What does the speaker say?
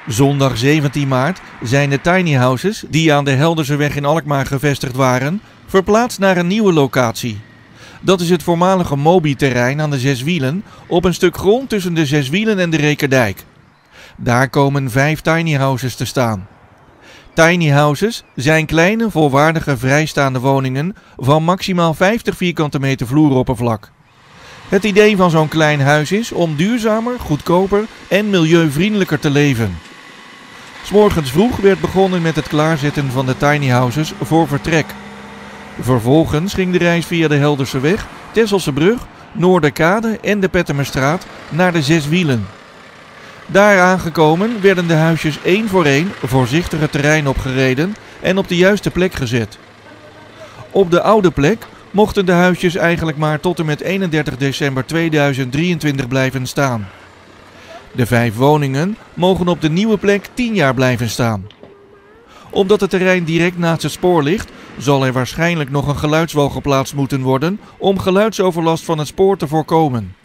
Zondag 17 maart zijn de tiny houses, die aan de Helderseweg in Alkmaar gevestigd waren, verplaatst naar een nieuwe locatie. Dat is het voormalige Moby-terrein aan de Zeswielen op een stuk grond tussen de Zeswielen en de Rekerdijk. Daar komen 5 tiny houses te staan. Tiny houses zijn kleine, volwaardige vrijstaande woningen van maximaal 50 vierkante meter vloeroppervlak. Het idee van zo'n klein huis is om duurzamer, goedkoper en milieuvriendelijker te leven. 'S Morgens vroeg werd begonnen met het klaarzetten van de tiny houses voor vertrek. Vervolgens ging de reis via de Helderseweg, Tesselsbrug, Noorderkade en de Pettemerstraat naar de Zeswielen. Daar aangekomen werden de huisjes één voor één voorzichtig het terrein opgereden en op de juiste plek gezet. Op de oude plek mochten de huisjes eigenlijk maar tot en met 31 december 2023 blijven staan. De 5 woningen mogen op de nieuwe plek 10 jaar blijven staan. Omdat het terrein direct naast het spoor ligt, zal er waarschijnlijk nog een geluidswal geplaatst moeten worden om geluidsoverlast van het spoor te voorkomen.